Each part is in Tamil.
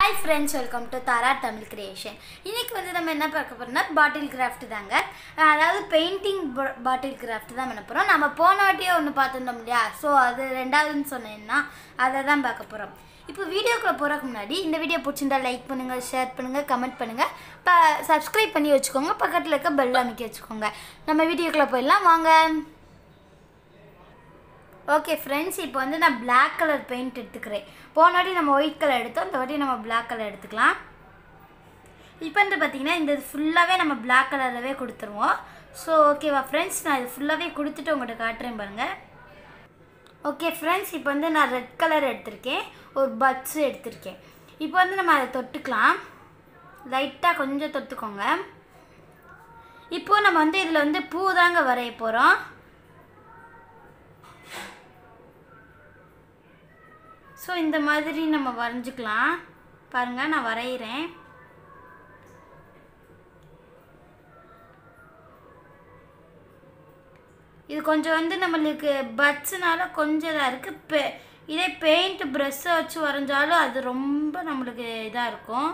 Hi friends, welcome to Tara Tamil Creation. இன்னைக்கு வந்து நம்ம என்ன பார்க்க போறோம்னா பாட்டில் கிராஃப்ட் தாங்க. அதாவது பெயிண்டிங் பாட்டில் கிராஃப்ட் தான் பண்ண போறோம். நம்ம போன வாட்டியே ஒன்னு பார்த்திருந்தோம் இல்லையா? சோ அது ரெண்டாவதுன்னு சொன்னேன்னா அதை தான் பார்க்க போறோம். இப்போ வீடியோக்குள்ள போறதுக்கு முன்னாடி இந்த வீடியோ பிடிச்சிருந்தா லைக் பண்ணுங்க, ஷேர் பண்ணுங்க, கமெண்ட் பண்ணுங்க. சப்ஸ்கிரைப் பண்ணி வச்சுக்கோங்க. பக்கத்துல இருக்க பெல் அமைக்க வச்சுக்கோங்க. நம்ம வீடியோக்குள்ள போயிடலாம் வாங்க. ஓகே ஃப்ரெண்ட்ஸ், இப்போ வந்து நான் பிளாக் கலர் பெயிண்ட் எடுத்துக்கிறேன். போன வாட்டி நம்ம ஒயிட் கலர் எடுத்தோம், இந்த வாட்டி நம்ம பிளாக் கலர் எடுத்துக்கலாம். இப்போ வந்து பார்த்தீங்கன்னா இந்த ஃபுல்லாகவே நம்ம பிளாக் கலரவே கொடுத்துருவோம். ஸோ ஓகேவா ஃப்ரெண்ட்ஸ், நான் இது ஃபுல்லாகவே கொடுத்துட்டு உங்கள்கிட்ட காட்டுறேன் பாருங்கள். ஓகே ஃப்ரெண்ட்ஸ், இப்போ வந்து நான் ரெட் கலர் எடுத்திருக்கேன், ஒரு பட்ஸு எடுத்திருக்கேன். இப்போ வந்து நம்ம அதை தொட்டுக்கலாம். லைட்டாக கொஞ்சம் தொட்டுக்கோங்க. இப்போது நம்ம வந்து இதில் வந்து பூ தாங்க வரைய போகிறோம். ஸோ இந்த மாதிரி நம்ம வரைஞ்சிக்கலாம். பாருங்கள், நான் வரைகிறேன். இது கொஞ்சம் வந்து நம்மளுக்கு பட்ஸுனால கொஞ்சம் இதாக இருக்குது. இதே பெயிண்ட் ப்ரெஷ்ஷை வச்சு வரைஞ்சாலும் அது ரொம்ப நம்மளுக்கு இதாக இருக்கும்.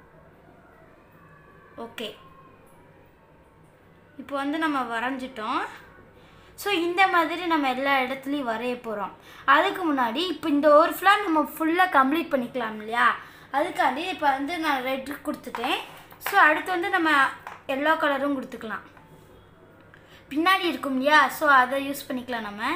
ஓகே, இப்போ வந்து நம்ம வரைஞ்சிட்டோம். ஸோ இந்த மாதிரி நம்ம எல்லா இடத்துலையும் வரைய போகிறோம். அதுக்கு முன்னாடி இப்போ இந்த ஒரு ஃப்ளார் நம்ம ஃபுல்லாக கம்ப்ளீட் பண்ணிக்கலாம் இல்லையா? அதுக்காண்டி இப்போ வந்து நான் ரெட் கொடுத்துட்டேன். ஸோ அடுத்து வந்து நம்ம எல்லோ கலரும் கொடுத்துக்கலாம். பின்னாடி இருக்கும் இல்லையா? ஸோ அதை யூஸ் பண்ணிக்கலாம் நம்ம.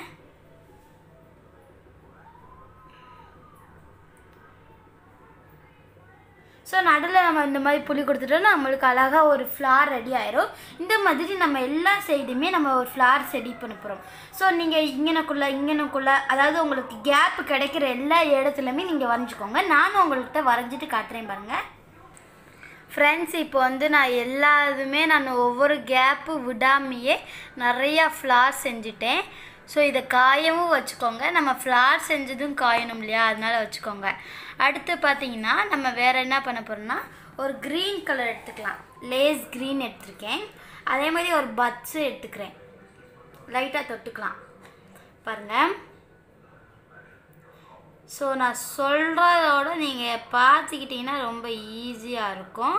ஸோ நடுவில் நம்ம இந்த மாதிரி புளி கொடுத்துட்டோம்னா நம்மளுக்கு அழகாக ஒரு ஃப்ளார் ரெடி ஆயிரும். இந்த மாதிரி நம்ம எல்லா சைடுமே நம்ம ஒரு ஃப்ளார் ரெடி பண்ண போகிறோம். ஸோ நீங்கள் இங்கனக்குள்ளே அதாவது உங்களுக்கு கேப்பு கிடைக்கிற எல்லா இடத்துலையுமே நீங்கள் வரைஞ்சிக்கோங்க. நானும் உங்கள்கிட்ட வரைஞ்சிட்டு காட்டுறேன் பாருங்கள். ஃப்ரெண்ட்ஸ், இப்போ வந்து நான் எல்லாத்துமே நான் ஒவ்வொரு கேப்பு விடாமையே நிறையா ஃப்ளார் செஞ்சுட்டேன். ஸோ இதை காயவும் வச்சுக்கோங்க. நம்ம ஃப்ளார் செஞ்சதும் காயணும் இல்லையா? அதனால் வச்சுக்கோங்க. அடுத்து பார்த்தீங்கன்னா நம்ம வேறு என்ன பண்ண போகிறோம்னா ஒரு க்ரீன் கலர் எடுத்துக்கலாம். லேஸ் க்ரீன் எடுத்துருக்கேன். அதே மாதிரி ஒரு பட்ஸு எடுத்துக்கிறேன். லைட்டாக தொட்டுக்கலாம் பாருங்கள். ஸோ நான் சொல்கிறதோட நீங்கள் பார்த்துக்கிட்டிங்கன்னா ரொம்ப ஈஸியாக இருக்கும்.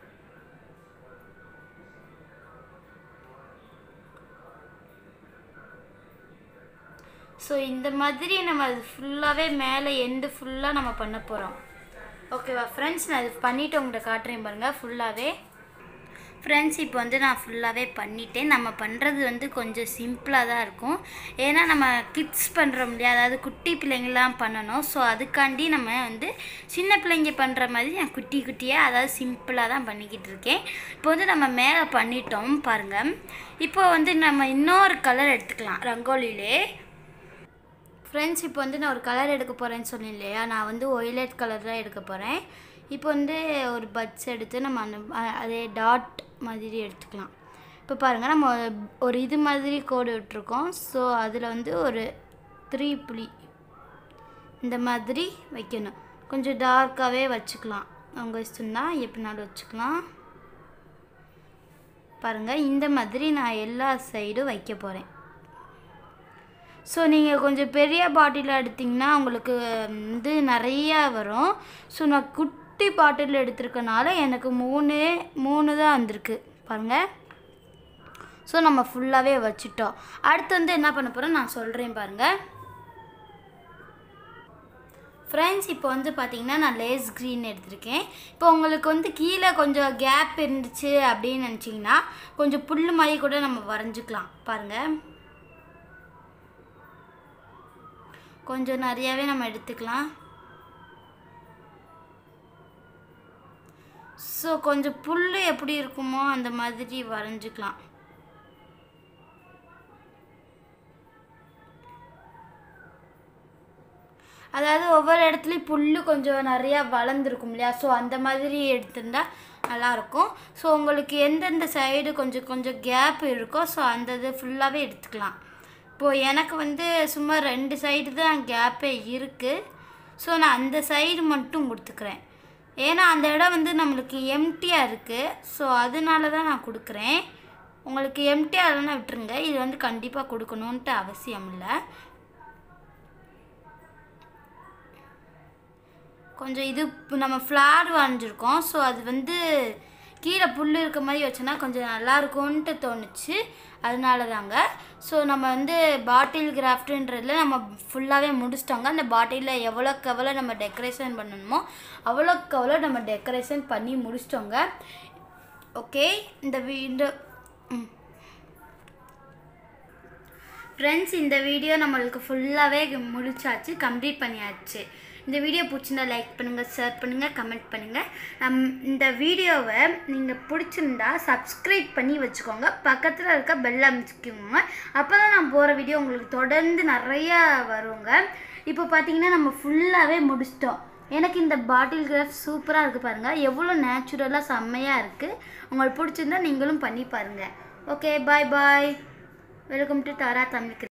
ஸோ இந்த மாதிரி நம்ம அது ஃபுல்லாகவே மேலே எண்டு ஃபுல்லாக நம்ம பண்ண போகிறோம். ஓகேவா ஃப்ரெண்ட்ஸ், நான் இது பண்ணிவிட்டு உங்கள்கிட்ட காட்டுறேன் பாருங்கள் ஃபுல்லாகவே. ஃப்ரெண்ட்ஸ், இப்போ வந்து நான் ஃபுல்லாகவே பண்ணிட்டேன். நம்ம பண்ணுறது வந்து கொஞ்சம் சிம்பிளாக தான் இருக்கும். ஏன்னா நம்ம கிட்ஸ் பண்ணுறோம் இல்லையா? அதாவது குட்டி பிள்ளைங்களாம் பண்ணணும். ஸோ அதுக்காண்டி நம்ம வந்து சின்ன பிள்ளைங்க பண்ணுற மாதிரி நான் குட்டியாக அதாவது சிம்பிளாக தான் பண்ணிக்கிட்டு இருக்கேன். இப்போ வந்து நம்ம மேலே பண்ணிட்டோம் பாருங்கள். இப்போ வந்து நம்ம இன்னொரு கலர் எடுத்துக்கலாம் ரங்கோலியிலே. ஃப்ரெண்ட்ஸ், இப்போ வந்து நான் ஒரு கலர் எடுக்க போகிறேன்னு சொன்னேன் இல்லையா? நான் வந்து ஒய்லட் கலர் தான் எடுக்க போகிறேன். இப்போ வந்து ஒரு பட்ஸ் எடுத்து நம்ம அந்த அதே டாட் மாதிரி எடுத்துக்கலாம். இப்போ பாருங்கள், நம்ம ஒரு இது மாதிரி கோடு விட்டுருக்கோம். ஸோ அதில் வந்து ஒரு 3 புள்ளி இந்த மாதிரி வைக்கணும். கொஞ்சம் டார்க்காகவே வச்சுக்கலாம். அவங்க இஷ்டம்தான், எப்படினாலும் வச்சுக்கலாம். பாருங்கள், இந்த மாதிரி நான் எல்லா சைடும் வைக்க போகிறேன். ஸோ நீங்கள் கொஞ்சம் பெரிய பாட்டில் எடுத்திங்கன்னா உங்களுக்கு வந்து நிறையா வரும். ஸோ நான் குட்டி பாட்டில் எடுத்துருக்கனால எனக்கு மூணு தான் வந்திருக்கு பாருங்கள். ஸோ நம்ம ஃபுல்லாகவே வச்சுட்டோம். அடுத்து வந்து என்ன பண்ண போகிறோம் நான் சொல்கிறேன் பாருங்கள். ஃப்ரெண்ட்ஸ், இப்போ வந்து பார்த்திங்கன்னா நான் லேஸ் க்ரீன் எடுத்திருக்கேன். இப்போ உங்களுக்கு வந்து கீழே கொஞ்சம் கேப் இருந்துச்சு அப்படின்னு நினச்சிங்கன்னா கொஞ்சம் புல் மாதிரி கூட நம்ம வரைஞ்சிக்கலாம் பாருங்கள். கொஞ்சம் நிறையாவே நம்ம எடுத்துக்கலாம். ஸோ கொஞ்சம் புல் எப்படி இருக்குமோ அந்த மாதிரி வரைஞ்சிக்கலாம். அதாவது ஒவ்வொரு இடத்துலையும் புல் கொஞ்சம் நிறையா வளர்ந்துருக்கும் இல்லையா? ஸோ அந்த மாதிரி எடுத்திருந்தா நல்லாயிருக்கும். ஸோ உங்களுக்கு எந்தெந்த சைடு கொஞ்சம் கேப் இருக்கோ ஸோ அந்த இது ஃபுல்லாகவே எடுத்துக்கலாம். இப்போது எனக்கு வந்து சும்மா 2 சைடு தான் கேப்பே இருக்குது. ஸோ நான் அந்த சைடு மட்டும் கொடுத்துக்கிறேன். ஏன்னா அந்த இடம் வந்து நம்மளுக்கு எம்டியாக இருக்குது. ஸோ அதனால தான் நான் கொடுக்குறேன். உங்களுக்கு எம்டியாக இல்லைன்னா விட்டுருங்க. இது வந்து கண்டிப்பாக கொடுக்கணுன்ட்டு அவசியம் இல்லை. கொஞ்சம் இது நம்ம ஃப்ளார் வரைஞ்சிருக்கோம். ஸோ அது வந்து கீழே புல் இருக்க மாதிரி வச்சோன்னா கொஞ்சம் நல்லாயிருக்கும்ன்ட்டு தோணுச்சு, அதனால தாங்க. ஸோ நம்ம வந்து பாட்டில் கிராஃப்ட்டுன்றதில் நம்ம ஃபுல்லாகவே முடிச்சிட்டோங்க. அந்த பாட்டிலில் எவ்வளோக்கு எவ்வளோ நம்ம டெக்கரேஷன் பண்ணணுமோ அவ்வளோக்கு அவ்வளோ நம்ம டெக்கரேஷன் பண்ணி முடிச்சிட்டோங்க. ஓகே, இந்த ஃப்ரெண்ட்ஸ், இந்த வீடியோ நம்மளுக்கு ஃபுல்லாகவே முடிச்சாச்சு, கம்ப்ளீட் பண்ணியாச்சு. இந்த வீடியோ பிடிச்சிருந்தா லைக் பண்ணுங்கள், ஷேர் பண்ணுங்கள், கமெண்ட் பண்ணுங்கள். இந்த வீடியோவை நீங்கள் பிடிச்சிருந்தா சப்ஸ்கிரைப் பண்ணி வச்சுக்கோங்க, பக்கத்தில் இருக்க பெல் அமைச்சிக்கோங்க. அப்போ தான் நான் போகிற வீடியோ உங்களுக்கு தொடர்ந்து நிறையா வருங்க. இப்போ பார்த்தீங்கன்னா நம்ம ஃபுல்லாகவே முடிச்சிட்டோம். எனக்கு இந்த பாட்டில் கிராஃப்ட் சூப்பராக இருக்குது பாருங்கள், எவ்வளோ நேச்சுரலாக செம்மையாக இருக்குது. உங்களுக்கு பிடிச்சிருந்தா நீங்களும் பண்ணி பாருங்கள். Okay, bye bye. Welcome to Tara Tamil.